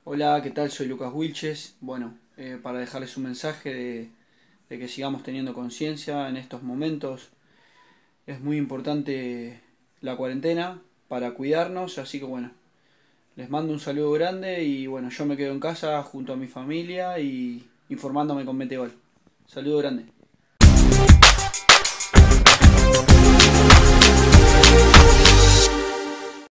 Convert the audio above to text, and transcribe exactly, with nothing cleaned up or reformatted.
Hola, ¿qué tal? Soy Lucas Wilches. Bueno, eh, para dejarles un mensaje de, de que sigamos teniendo conciencia en estos momentos. Es muy importante la cuarentena para cuidarnos, así que bueno, les mando un saludo grande y bueno, yo me quedo en casa junto a mi familia y informándome con Meteor. Saludo grande.